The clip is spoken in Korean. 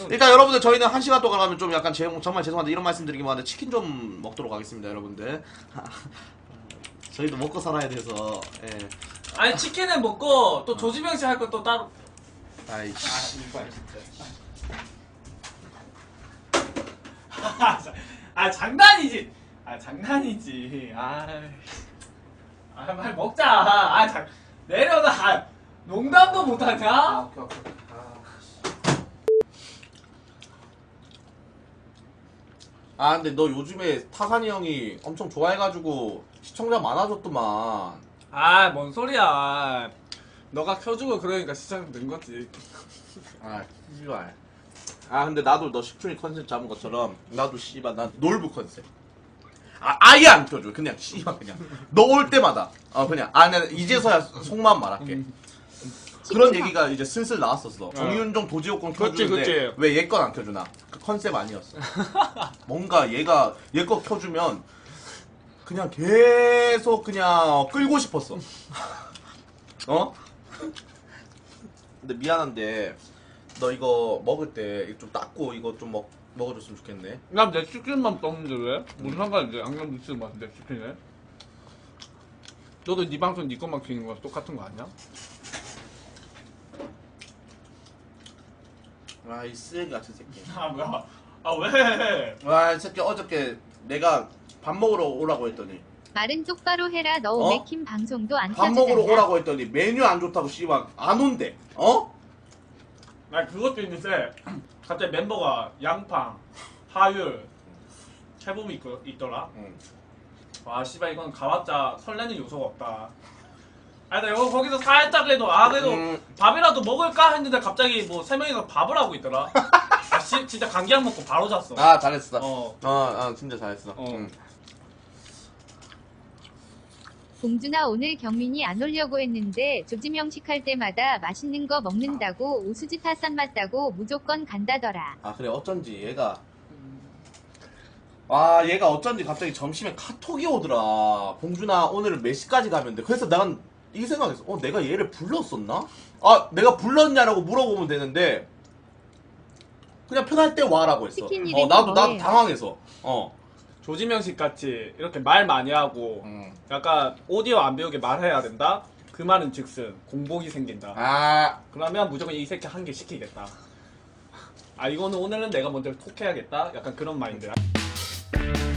일단 여러분들 저희는 1시간 동안 하면 좀 약간 정말 죄송한데 이런 말씀 드리기만 하는데 치킨 좀 먹도록 하겠습니다 여러분들. 저희도 먹고 살아야 돼서. 예. 아니 치킨을 먹고 또 조지명씨 할 거 또 따로. 아이씨. 이빨 진짜. 장난이지. 장난이지. 말 먹자. 내려놔. 농담도 못하냐? 오케이. 근데 너 요즘에 타산이 형이 엄청 좋아해가지고 시청자 많아졌더만. 뭔 소리야. 너가 켜주고 그러니까 시청 는 거지. 씨발. 근데 나도 너 10초이 컨셉 잡은 것처럼 나도 씨발 난 놀부 컨셉. 아예 안 켜줘. 그냥 씨발 그냥 너 올 때마다 그냥 내가 이제서야 속마음 말할게. 그런 얘기가 이제 슬슬 나왔었어. 정윤종 도지옥권 켜주는데 왜 얘 건 안 켜주나? 그 컨셉 아니었어. 뭔가 얘 거 켜주면 그냥 계속 그냥 끌고 싶었어. 근데 미안한데 너 이거 먹을 때 좀 닦고 이거 좀 먹어줬으면 좋겠네. 난 내 치킨만 먹는데 왜? 무슨 상관인데 양념 미치는 맛인데 치킨에? 너도 네 방송 네 것만 키는 거랑 똑같은 거 아니야? 이 쓰레기 같은 새끼. 뭐야? 왜? 이 새끼 어저께 내가 밥 먹으러 오라고 했더니 말은 똑바로 해라. 너 오메킴 방송도 안 밥 먹으러 켜주잖아. 오라고 했더니 메뉴 안 좋다고 씨발 안 온대. 그것도 있는데 갑자기 멤버가 양팡, 하율, 채범이 있더라. 와 씨발 이건 가봤자 설레는 요소가 없다. 근데 이거 거기서 살짝 그래도 그래도 밥이라도 먹을까 했는데 갑자기 뭐 3명이서 밥을 하고 있더라. 진짜 감기약 먹고 바로 잤어. 잘했어. 진짜 잘했어. 봉준아 오늘 경민이 안 오려고 했는데 조지명식 할 때마다 맛있는 거 먹는다고 오수지타 싼 맞다고 무조건 간다더라. 그래 어쩐지 얘가 얘가 어쩐지 갑자기 점심에 카톡이 오더라. 봉준아 오늘 몇 시까지 가면 돼. 그래서 난 이 생각했어. 내가 얘를 불렀었나? 내가 불렀냐라고 물어보면 되는데 그냥 편할 때 와라고 했어. 나도 당황해서. 조지명식 같이 이렇게 말 많이 하고 약간 오디오 안 배우게 말해야 된다? 그 말은 즉슨 공복이 생긴다. 그러면 무조건 이 새끼 한 개 시키겠다. 이거는 오늘은 내가 먼저 톡해야겠다? 약간 그런 마인드야.